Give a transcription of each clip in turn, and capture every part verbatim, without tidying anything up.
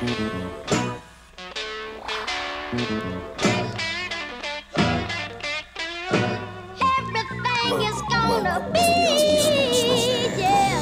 Everything is gonna be, yeah.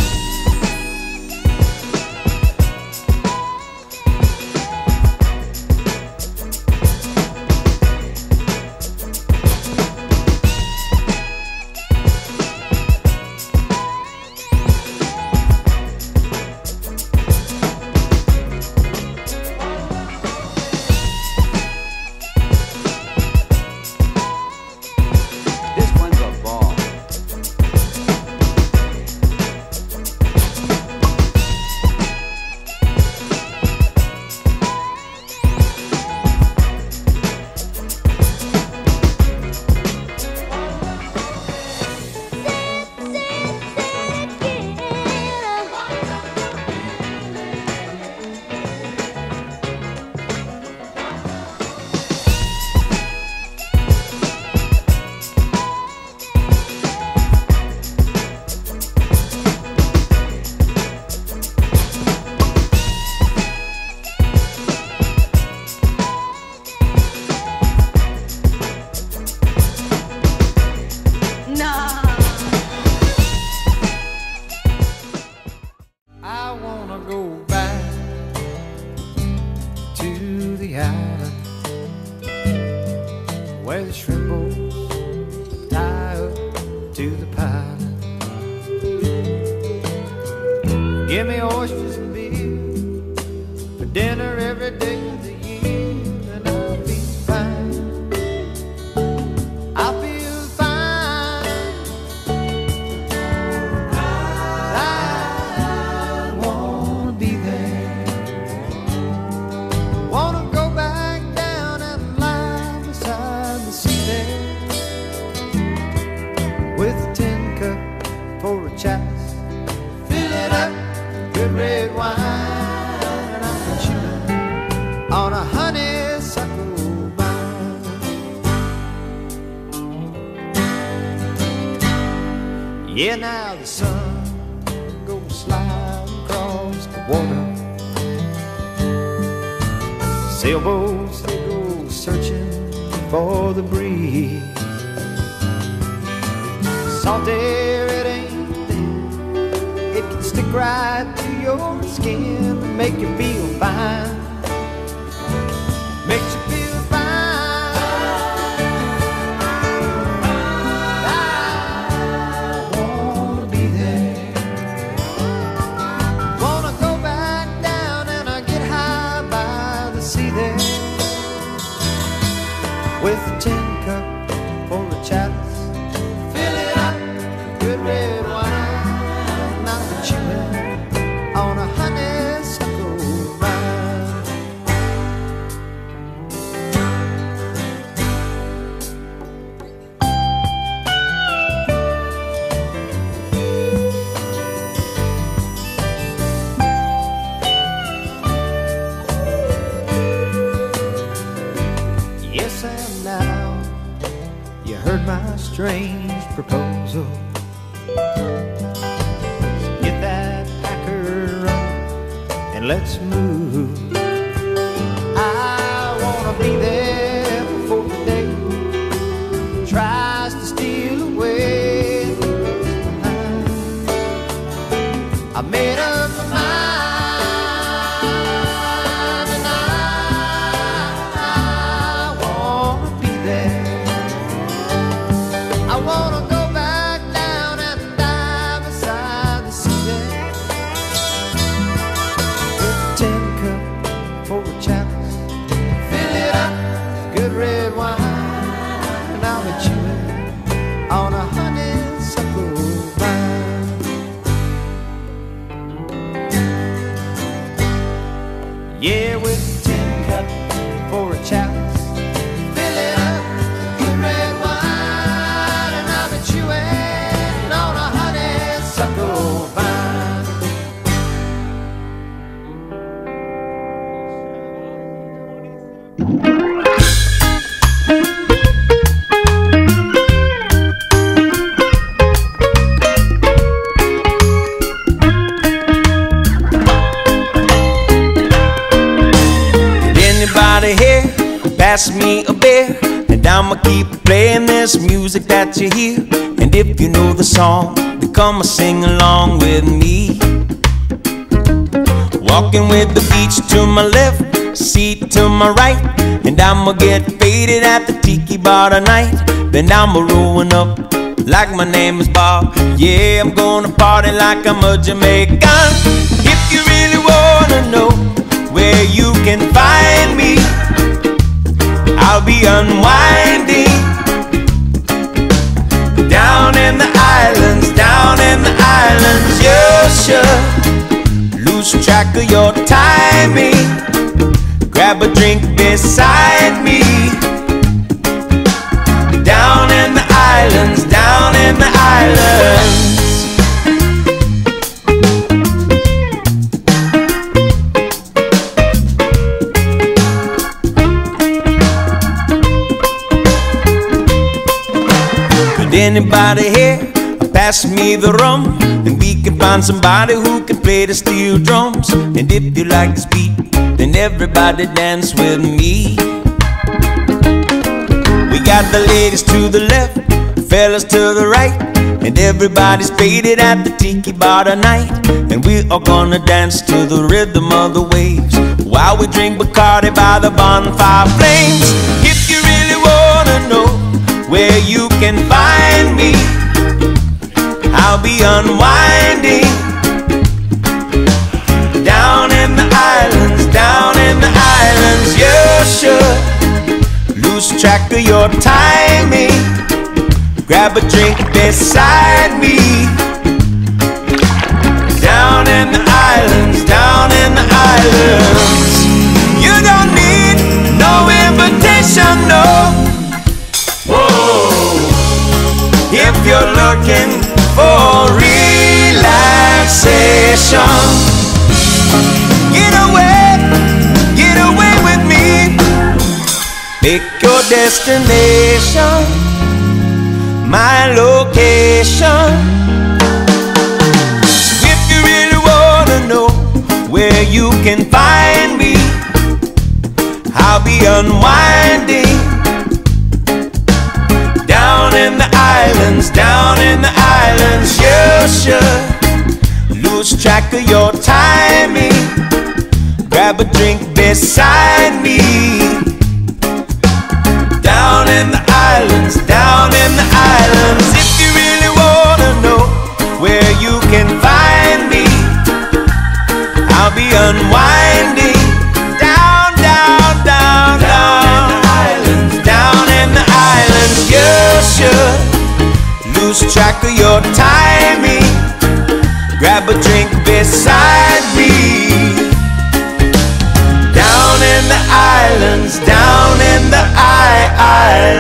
Where the shrimp bowls tie up to the pilot. Give me oysters and beer for dinner every day of the year, and I'll be fine. I'll feel fine. I wanna be there. Wanna go back down and lie beside the sea there, with a tin cup for a chalice. Fill it up, good red wine, and I'm chewing on a honeysuckle vine. Yeah, now the sun goes sliding across the water. Sailboats, they go searching for the breeze. Salt air, it ain't thin. It can stick right to your skin and make you feel fine. Makes you feel fine. I wanna be there. Wanna go back down and I get high by the sea there, with a tin cup for a chalice. Fill it up, good red wine, and I'm chewing on a honeysuckle vine. Yes, and now you heard my strange proposal. Get that packer up and let's move. I wanna be there before the day tries to steal away the rest behind. I made up my mind, and I wanna be there. I wanna go back down and die beside the sea there, with a tin cup for a chalice. Fill it up, good red wine, and I'll be chewing on a honeysuckle vine. Yeah, with a tin cup for a chalice. Fill it up, good red wine, and I'll be chewing on a honeysuckle vine. pass me a beer, and I'ma keep playing this music that you hear. And if you know the song, then come and sing along with me. Walking with the beach to my left, seat to my right, and I'ma get faded at the tiki bar tonight. Then I'ma rolling up like my name is Bob. Yeah, I'm gonna party like I'm a Jamaican. If you really wanna know where you can find me, I'll be unwinding down in the islands, down in the islands. You should lose track of your timing. Grab a drink beside me. Down in the islands, down in the islands. Could anybody here pass me the rum? And we can find somebody who can play the steel drums. And if you like this beat, then everybody dance with me. We got the ladies to the left, fellas to the right, and everybody's faded at the tiki bar tonight. And we are gonna dance to the rhythm of the waves while we drink Bacardi by the bonfire flames. If you really wanna know where you can find me, I'll be unwinding down in the islands, down in the islands. You should lose track of your timing. Grab a drink beside me. Down in the islands, down in the islands. You don't need no invitation, no. Whoa. If you're looking for relaxation, get away, get away with me. Make your destination my location. So if you really wanna know where you can find me, I'll be unwinding down in the islands, down in the islands. You should lose track of your timing. Grab a drink beside me. Down in the islands, down in the islands. If you really wanna know where you can find me, I'll be unwinding down, down, down, down, down in the islands. You should lose track of your timing. Grab a drink beside me. Down in the islands, down in the islands.